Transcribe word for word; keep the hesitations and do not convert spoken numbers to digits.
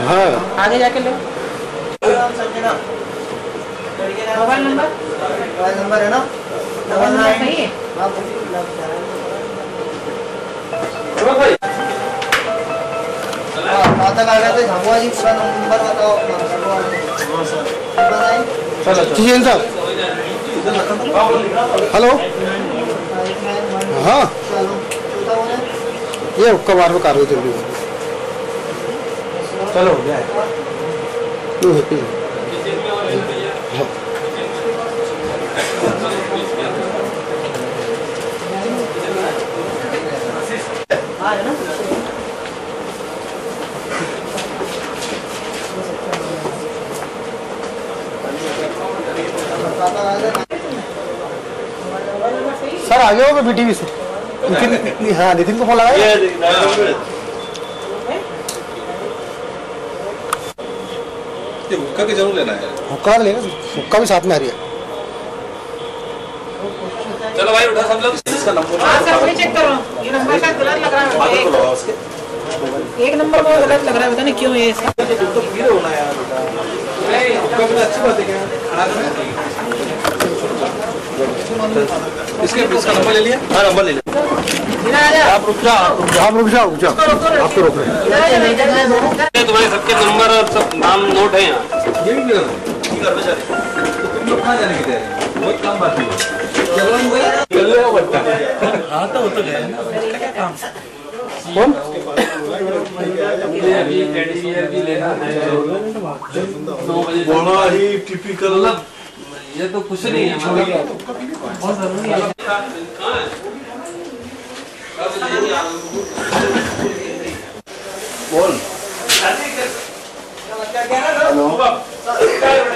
हाँ आगे जाके लो। मोबाइल नंबर मोबाइल नंबर है ना डबल नाइन सही है। खाता कागज से झंगुआ जी पूरा नंबर बताओ अपना। किशन साहब हेलो। हाँ ये हुक्का बार में कार्रवाई चल रही है। चलो हो गया है। सर आ गए होगा बीटीवी से। नितिन, हाँ नितिन को फोन लगाया। हुक्का की जरूर लेना है। हुक्का लेना, हुक्का भी साथ में आ रही है। चलो भाई उठा सब लोग। इसका नंबर चेक करो, ये नंबर का गलत लग रहा है। एक नंबर में गलत लग रहा है, पता नहीं क्यों ये इसका। तो फिर होना यार हुक्का भी अच्छी बात है क्या। इसके इसका नंबर ले लिया। हाँ नंबर ले लिया। आप रुक जाओ, आप रुक जाओ, रुक जाओ, आप तो रुक रहे हैं। तुम्हारे सबके नंबर और सब नाम नोट है यहाँ। ये भी घर पे जा रहे तो तुम लोग कहाँ जाने की तैयारी। बहुत काम बाकी है। चलो बट्टा। हाँ तो वो तो गए ना। क्या काम। कौन? अभी टेडी बियर भी लेना है। बड़ा ही टिपिकल। ये तो कुछ नहीं है मतलब बहुत जरूरी है। बोल। हेलो।